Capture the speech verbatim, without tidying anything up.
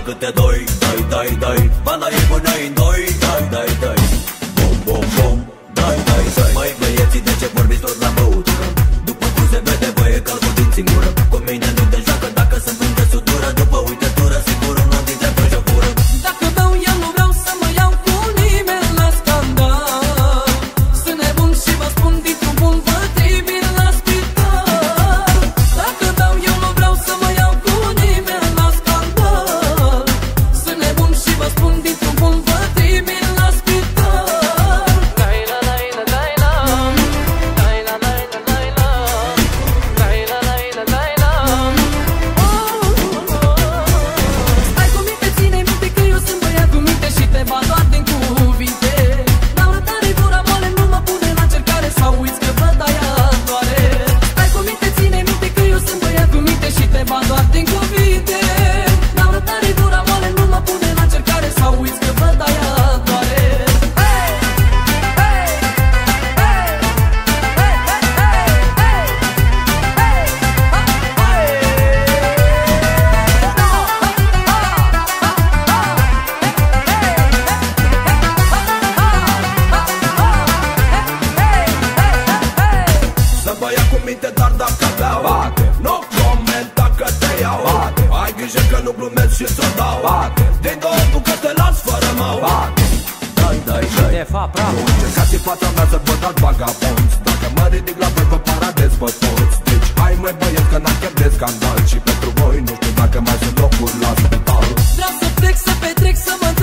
câte doi. Dai, dai, dai, bana e bună în doi. Dai, dai, dai, bom, bom, bom. Dai, dai, dai. Mai băieții, de ce vorbiți tot la băutură? După cum se vede, băie calcul din singură. Cu mine nu te joacă dacă se plânge sudură. După uitătură, sigur unul dintre voi și-o fură. Dacă beau eu nu vreau să mă iau cu nimeni la scandal. Sunt nebun și vă spun dintr-un bun, vă trimin la spital. Dacă beau eu nu vreau să mă iau cu nimeni la scandal. Sunt nebun și vă spun dintr-un bun, vă trimin la spital. Dai la la la la la, dai la la la la la, dai la la la la la. Stai cu minte, ține minte că eu sunt băiat cu minte și te bat doar din cuvinte. Laura tare gura moale, nu mă pune la încercare sau uiți că văd aia doare. Stai cu minte, ține minte că eu sunt băiat cu minte și te bat doar din cuvinte. Laura tare gura moale, nu mă pune la încercare sau uiți că văd aia doare. Hey! Hey! Hey! Hey! Hey! Să băia cu minte doar dacă beau. Bate. Nu comenta că te iau. Bate. Ai grijă că nu glumesc și ți-o dau. Bate. Din două bucate las fără mău. Bate. Dai, dai, dai. De fapt, bravo. Nu încercați în fața mea să vă dați vagabonți. Dacă mă ridic la voi pe paradez vă toți. Deci hai măi băieți că n-am chef de scandal. Și pentru voi nu știu dacă mai sunt locuri la spital. Vreau să plec, să petrec, să mă